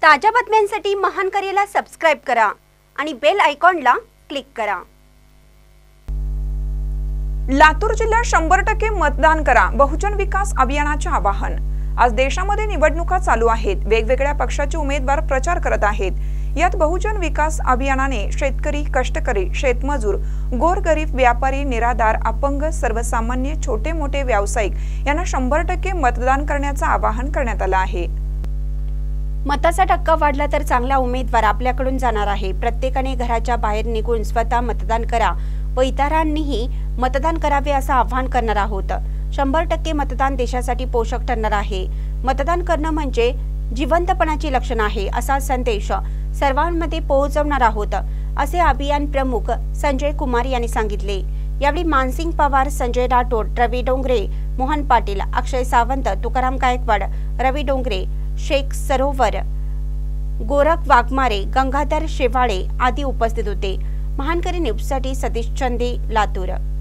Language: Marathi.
ताज्या बातम्यांसाठी महानकरेला सबस्क्राइब करा आणि बेल आयकॉनला क्लिक करा। लातूर जिल्ह्यात 100% मतदान करा, बहुजन विकास अभियानाचे आवाहन। आज देशामध्ये निवडणुका चालू आहेत, वेगवेगळ्या पक्षाचे उमेदवार प्रचार करत आहेत। यात बहुजन विकास अभियानाने शेतकरी, कष्टकरी, शेतमजूर, गोरगरीब, व्यापारी, निराधार, अपंग, सर्वसामान्य, छोटे मोठे व्यावसायिक यांना 100% मतदान करण्याचे आवाहन करण्यात आले आहे। मताचा टक्का वाढला तर चांगला उमेदवार आपल्याकडून जाणार आहे। प्रत्येकाने घराच्या बाहेर निघून स्वतः मतदान करा व इतरांनीही मतदान करावे असं आवाहन करणार आहोत। 100% मतदान देशासाठी पोषक ठरणार आहे। मतदान करणं म्हणजे जिवंतपणाची लक्षण आहे असा संदेश सर्वांमध्ये पोहोचवणार आहोत असे अभियान प्रमुख संजय कुमार यांनी सांगितले। यावेळी मानसिंग पवार, संजय राठोड, रवी डोंगरे, मोहन पाटील, अक्षय सावंत, तुकाराम गायकवाड, रवी डोंगरे, शेख सरोवर, गोरख वाघमारे, गंगाधर शेवाळे आदी उपस्थित होते। महानकरी न्यूजसाठी सतीश चंदे, लातूर।